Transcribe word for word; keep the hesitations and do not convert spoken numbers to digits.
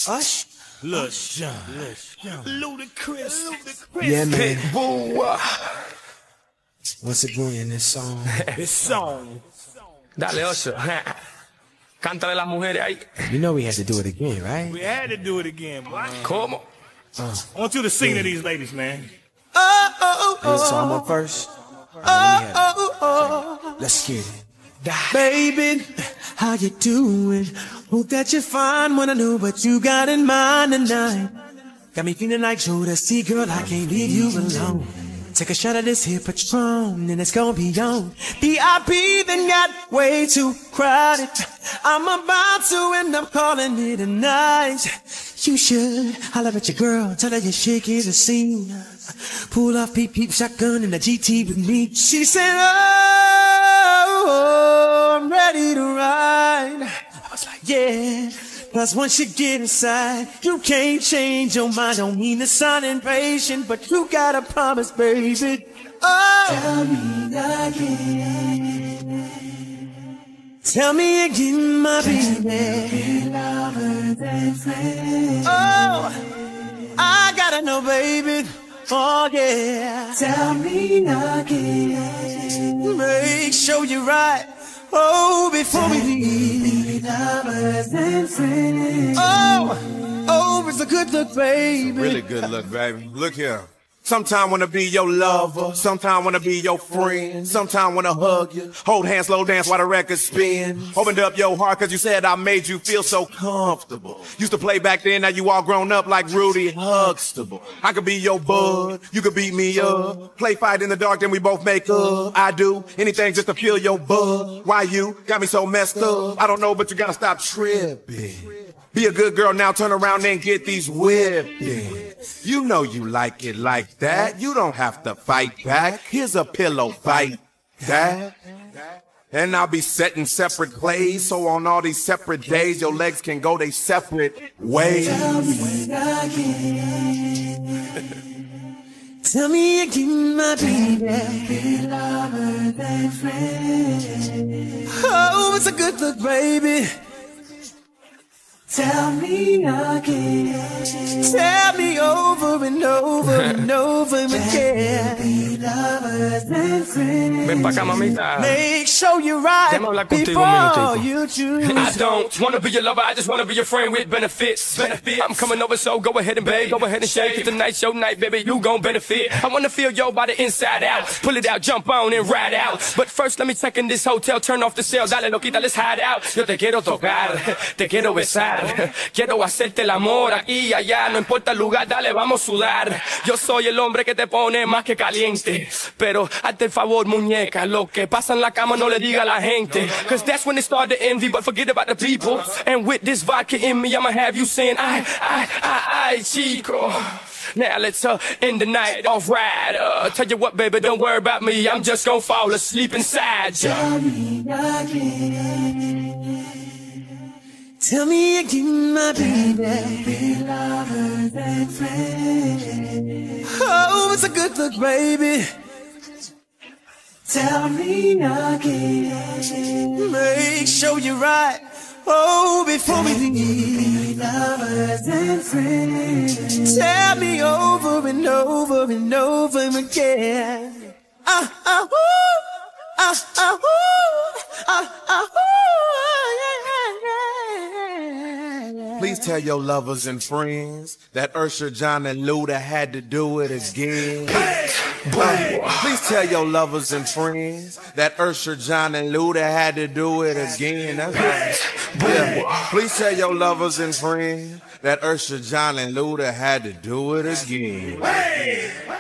Ush. Lil Jon. Ludacris. Ludacris. Yeah, man. Pitbull. Once again, this song. This song. Dale, Usher. Cántale a las mujeres ahí. You know we had to do it again, right? We had to do it again, boy. ¿Cómo? Uh, I want you to sing to these ladies, man. oh, oh, oh, so I'm up first. Oh, oh, oh. Let's get it. Baby, how you doing? Hope that you're fine. Wanna know what you got in mind tonight. Got me feeling like Jodeci, girl, I can't leave you alone. Take a shot of this here Patron, and it's gonna be on. V I P then got way too crowded. I'm about to end up calling it a night. You should holler at your girl, tell her you're shaking the scene. Pull off peep peep shotgun in the G T with me. She said, oh, I'm ready to ride. I was like, yeah. Plus once you get inside, you can't change your mind. Don't mean to sound impatient, but you gotta promise, baby. Oh, tell me again. Tell me again, my baby. Lovers and friends. Oh, I gotta know, baby. Oh yeah. Tell me again. Make sure you're right. Oh, before we leave, lovers and friends. Oh, oh, it's a good look, baby. Really good look, baby. Look here. Sometime wanna be your lover, sometime wanna be your friend, sometime wanna hug you, hold hands, slow dance while the record spin. Opened up your heart cause you said I made you feel so comfortable. Used to play back then, now you all grown up like Rudy Huxtable. I could be your bud, you could beat me up. Play fight in the dark, then we both make up. I do anything just to feel your bud. Why you got me so messed up? I don't know, but you gotta stop tripping. Be a good girl now, turn around and get these whipping. You know you like it like that. You don't have to fight back. Here's a pillow fight that. And I'll be setting separate plays, so on all these separate days, your legs can go they separate ways. Tell me again. Tell me again, my baby. Lovers and friends. Oh, it's a good look, baby. Tell me again. Tell me over and over and over again. Lovers and friends. Ven pa' acá, mamita. Make sure you're right before you choose. I don't wanna be your lover, I just wanna be your friend with benefits. Benefits. I'm coming over, so go ahead and beg, go ahead and shake. If tonight's your night, baby, you gon' benefit. I wanna feel your body inside out. Pull it out, jump on and ride out. But first, let me check in this hotel, turn off the cell. Dale, loquita, let's hide out. Yo te quiero tocar, te quiero besar. Quiero hacerte el amor aquí y allá, no importa el lugar, dale, vamos a sudar. Yo soy el hombre que te pone más que caliente. Pero hazte el favor, muñeca, lo que pasa en la cama no le diga a la gente. Cause that's when they start to envy, but forget about the people. And with this vodka in me, I'ma have you saying, ay, ay, ay, ay, chico. Now let's uh, end the night off right. Uh, tell you what, baby, don't worry about me. I'm just gonna fall asleep inside you. Tell me again. Tell me again, my baby. Lovers and friends. Oh, it's a good look, baby. Tell me again. Make sure you're right. Oh, before we leave, lovers and friends. Tell me over and over and over again. Ah, ah, woo. Ah, ah, woo. Ah, ah, woo. Please tell your lovers and friends that Usher, Jon, and Luda had to do it again. Please tell your lovers and friends that Usher, Jon, and Luda had to do it again. That's right. Yeah. Please tell your lovers and friends that Usher, Jon, and Luda had to do it again.